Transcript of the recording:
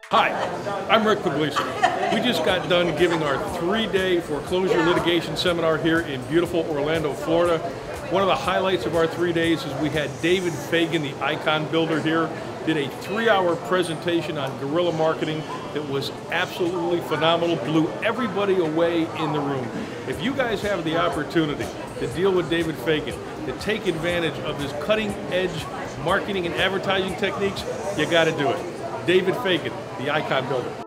Hi, I'm Rick Puglisi. We just got done giving our 3-day foreclosure litigation seminar here in beautiful Orlando, Florida. One of the highlights of our 3 days is we had David Fagan, the icon builder here, did a 3-hour presentation on guerrilla marketing that was absolutely phenomenal, blew everybody away in the room. If you guys have the opportunity to deal with David Fagan, to take advantage of his cutting-edge marketing and advertising techniques, you got to do it. David Fagan, the icon builder.